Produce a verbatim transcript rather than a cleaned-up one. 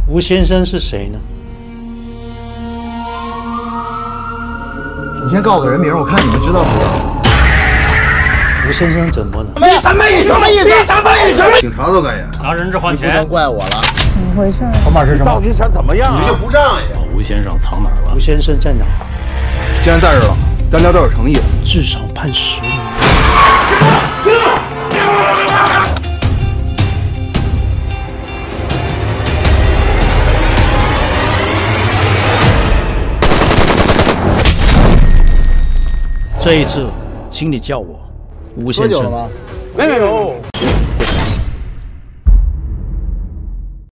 吴先生是谁呢？ 你先告个人名，我看你们知道不知道？ 吴先生怎么了？ 你什么意思？什么意思？你什么意思？ 警察都敢演， 拿人质换钱， 你不能怪我了。 怎么回事？ 筹码是什么？到底想怎么样啊？ 你就不仗义。 吴先生藏哪儿了？ 吴先生在哪？ 既然在这了，咱聊点有诚意的， 至少判十年。这一次，请你叫我吴先生。 喝酒了吗？ 没有。